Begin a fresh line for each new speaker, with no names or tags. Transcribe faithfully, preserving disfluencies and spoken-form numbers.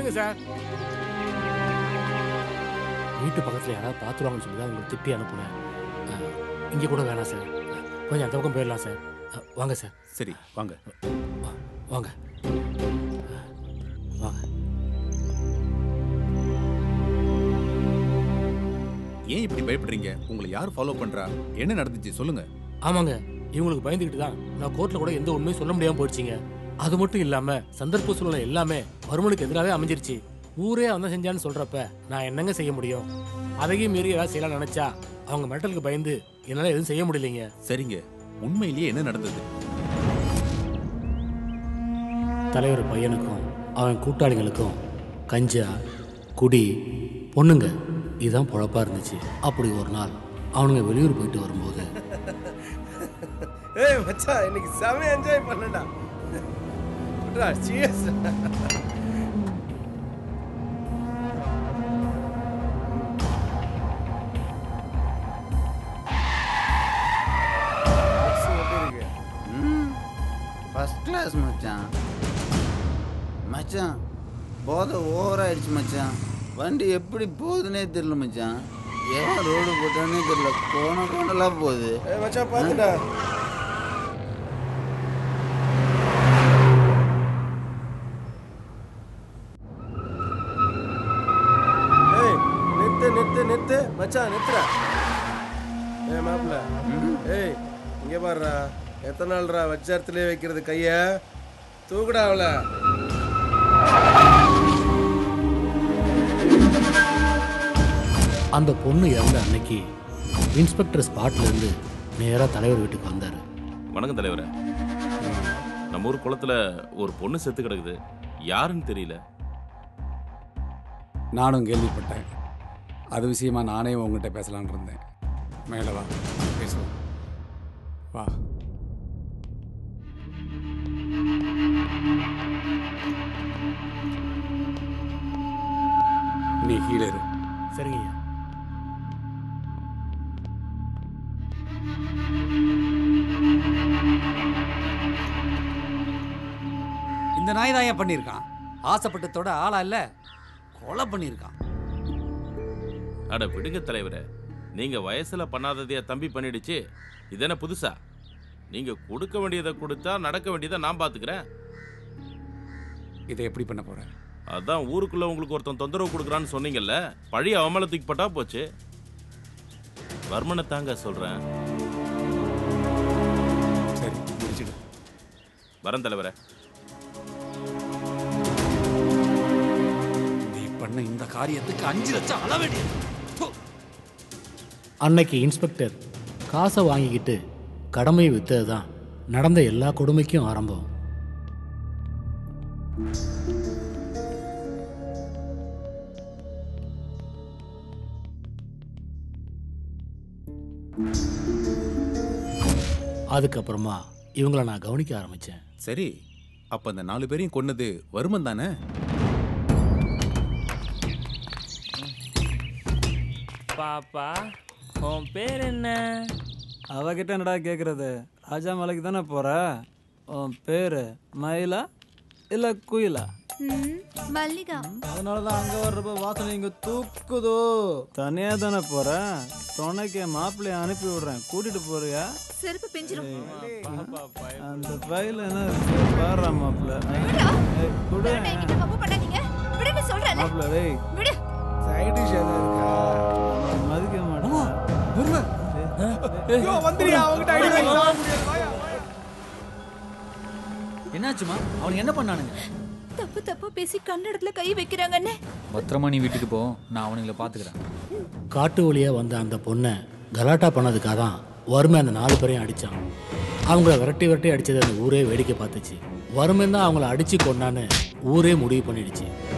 சொல்லுங்க சார். வீட்டு பக்கத்தில் யாராவது பார்த்துருவாங்கன்னு சொல்லி தான் உங்களுக்கு திட்டி அனுப்புனேன். இங்கே கூட வேணாம் சார், கொஞ்சம் அந்த பக்கம் போயிடலாம் சார். வாங்க சார்.
சரி வாங்க
வாங்க வாங்க.
ஏன் இப்படி பயப்படுறீங்க? உங்களை யார் ஃபாலோ பண்றா? என்ன நடந்துச்சு சொல்லுங்க.
ஆமாங்க, இவங்களுக்கு பயந்துக்கிட்டு தான் நான் கோர்ட்டில் கூட எந்த உண்மையும் சொல்ல முடியாமல் போயிடுச்சிங்க. அது மட்டும் இல்லாம சந்தர்ப்ப சூழ்நிலை எல்லாமே வருமனுக்கு எதிராகவே அமைஞ்சிருச்சு. ஊரே அவன் செஞ்சான்னு சொல்றப்ப நான் என்னங்க செய்ய முடியும்? அதையும் மீறி ஏதாவது செய்யலாம் நினைச்சா அவங்க மெட்டலுக்கு பயந்து என்னால எதுவும் செய்ய முடியலைங்க.
சரிங்க, உண்மையிலேயே என்ன நடந்தது?
தலைவர் பையனுக்கும் அவன் கூட்டாளிகளுக்கும் கஞ்சா, குடி, பொண்ணுங்க இதுதான் பொழப்பா இருந்துச்சு. அப்படி ஒரு நாள் அவனுங்க வெளியூர் போயிட்டு வரும்போது
ஏய் மச்சான், இன்னைக்கு செமையா என்ஜாய் பண்ணடா. குட்ரா, சீயர்ஸ்.
ஃபர்ஸ்ட் கிளாஸ் மச்சான். மச்சான் போதை ஓவர் ஆயிடுச்சு மச்சான். வண்டி எப்படி போகுதுன்னே தெரியல மச்சான். எவன் ரோடு போட்டானே தெரியல, கோண கோணலாம் போகுது.
ஏய் மச்சான் பாத்துடா. ஏய் நித்து நித்து நித்து மச்சான் நித்துடா. ஏய் மாப்ள, ஏய் இங்க பாருடா. எத்தனை நாள்ரா வச்ச இடத்துல வைக்கிறது கைய? தூக்குடா அவள.
அந்த பொண்ணு இறந்த அன்னைக்கு இன்ஸ்பெக்டர் ஸ்பாட்ல இருந்து நேரா தலைவர் வீட்டுக்கு வந்தாரு.
வணக்கம் தலைவரே. நம்ம ஊர் குளத்துல ஒரு பொண்ணு செத்து கிடக்குது, யாருன்னு தெரியல.
நானும் கேள்விப்பட்டேன். அது விஷயமா நானே உங்ககிட்ட பேசலான் இருந்தேன். மேலே வா பேசுவோம். வா. நீ கீழே இரு.
சரிங்க.
இந்த நாய் தான் ஏன் பண்ணியிருக்கான்? ஆசைப்பட்டதோட ஆளா இல்ல, கொலை பண்ணியிருக்கான்.
அட விடுங்க தலைவரே, நீங்க வயசுல பண்ணாததையா தம்பி பண்ணிடுச்சு. இது என்ன புதுசா? நீங்க கொடுக்க வேண்டியதை கொடுத்தா நடக்க வேண்டியதை நான் பாத்துக்கிறேன்.
இதை எப்படி பண்ண போற?
அதான் ஊருக்குள்ள உங்களுக்கு ஒருத்தன் தொந்தரவு கொடுக்குறான்னு சொன்னீங்கல்ல, பழைய அவமலத்துக்கு பட்டா போச்சு. வர்மனை தாங்க சொல்றேன்.
சரி முடிச்சிடு.
வரேன் தலைவரே.
நீ பண்ண இந்த காரியத்துக்கு அஞ்சு லட்சம் அள வேண்டியது.
அன்னைக்கு இன்ஸ்பெக்டர் காசை வாங்கிக்கிட்டு கடமையை வித்தது தான் நடந்த எல்லா கொடுமைக்கும் ஆரம்பம். அதுக்கப்புறமா இவங்களை நான் கவனிக்க ஆரம்பிச்சேன்.
சரி, அப்ப அந்த நாலு பேரையும் கொன்னது வருமன் தானே?
பாப்பா, உன் பேர் என்ன?
அவகிட்ட என்னடா கேட்குறது? ராஜா மலைக்கு தானே போற? உன் பேரு மயிலா இல்லை குயிலா?
மல்லிகா.
அதனால தான் அங்கே வர்றப்ப வாசனை இங்கே தூக்குதோ. தனியாக தானே போற? துணைக்கு மாப்பிள்ளைய அனுப்பி விடுறேன், கூட்டிட்டு போறியா?
செருப்பு பிஞ்சிரும்.
அந்த பையில என்ன பாடுறா மாப்பிள்ள? மாப்பிள்ள டேய் சைட் டிஷ் என்ன இருக்கா? மதிக்க மாட்டேன்.
என்னாச்சுமா? அவனுக்கு என்ன பண்ணானுங்க?
தப்பு தப்பா பேசி கன்னடத்துல கை வைக்கிறாங்கன்னு.
பத்திரமா நீ வீட்டுக்கு போ, நான் அவனுங்களை பாத்துக்கிறேன்.
காட்டு வழியா வந்த அந்த பொண்ணை கலாட்டா பண்ணதுக்காக தான் வறுமை அந்த நாலு பேரையும் அடிச்சான். அவங்கள விரட்டி விரட்டி அடிச்சது அந்த ஊரே வேடிக்கை பார்த்துச்சு. வறுமை தான் அவங்கள அடிச்சு கொண்டான்னு ஊரே முடிவு பண்ணிடுச்சு.